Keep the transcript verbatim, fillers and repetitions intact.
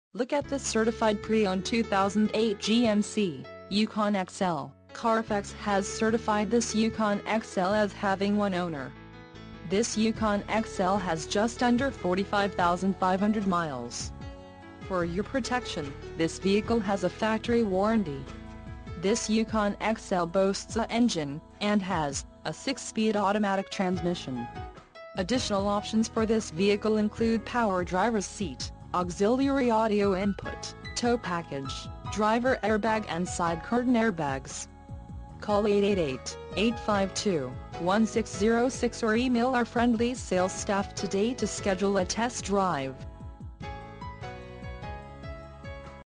Look at this certified pre-owned two thousand eight G M C Yukon X L. Carfax has certified this Yukon X L as having one owner. This Yukon X L has just under forty-five thousand five hundred miles. For your protection, this vehicle has a factory warranty. This Yukon X L boasts a engine, and has a six-speed automatic transmission. Additional options for this vehicle include power driver's seat, auxiliary audio input, tow package, driver airbag and side curtain airbags. Call eight eight eight, eight five two, one six zero six or email our friendly sales staff today to schedule a test drive.